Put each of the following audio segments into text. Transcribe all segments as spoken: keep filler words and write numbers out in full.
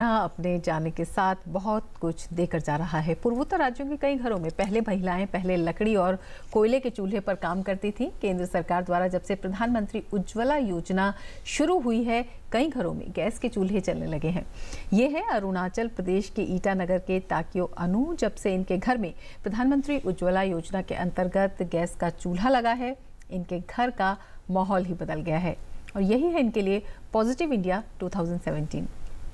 अपने जाने के साथ बहुत कुछ देकर जा रहा है। पूर्वोत्तर राज्यों के कई घरों में पहले महिलाएं पहले लकड़ी और कोयले के चूल्हे पर काम करती थीं। केंद्र सरकार द्वारा जब से प्रधानमंत्री उज्ज्वला योजना शुरू हुई है, कई घरों में गैस के चूल्हे चलने लगे हैं। ये है अरुणाचल प्रदेश के ईटानगर के ताकियो अनु। जब से इनके घर में प्रधानमंत्री उज्ज्वला योजना के अंतर्गत गैस का चूल्हा लगा है, इनके घर का माहौल ही बदल गया है। और यही है इनके लिए पॉजिटिव इंडिया दो हज़ार सत्रह।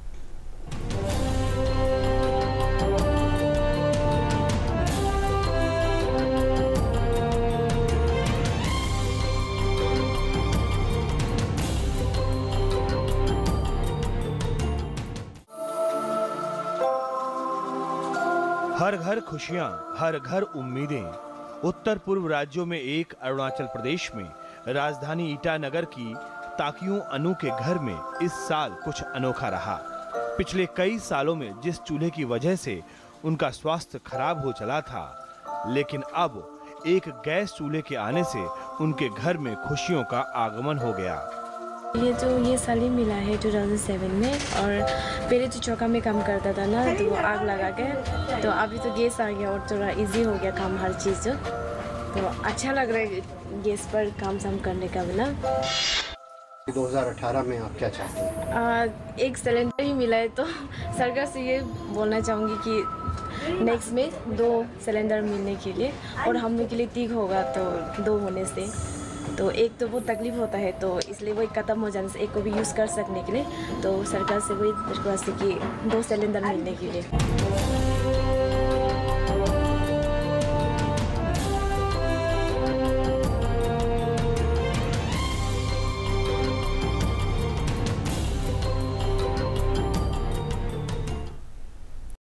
हर घर खुशियां, हर घर उम्मीदें। उत्तर पूर्व राज्यों में एक अरुणाचल प्रदेश में राजधानी ईटानगर की ताकियो अनु के घर में इस साल कुछ अनोखा रहा। पिछले कई सालों में जिस चूल्हे की वजह से उनका स्वास्थ्य खराब हो चला था, लेकिन अब एक गैस चूल्हे के आने से उनके घर में खुशियों का आगमन हो गया। ये जो ये साल ही मिला है दो हज़ार सात में, और पहले जो चौका में काम करता था ना, तो वो आग लगा के, तो अभी तो गैस आ गया और थोड़ा इजी हो गया काम, हर चीज़। तो अच्छा लग रहा है गैस पर काम साम करने का भी ना। दो हज़ार अठारह में आप क्या चाहते हैं? आ, एक सिलेंडर ही मिला है, तो सरकार से ये बोलना चाहूँगी कि नेक्स्ट में दो सिलेंडर मिलने के लिए, और हम लोग के लिए ठीक होगा तो दो होने से। तो एक तो बहुत तकलीफ होता है, तो इसलिए वही ख़त्म हो जाने से एक को भी यूज़ कर सकने के लिए, तो सरकार से वही रिक्वेस्ट है कि दो सिलेंडर मिलने के लिए।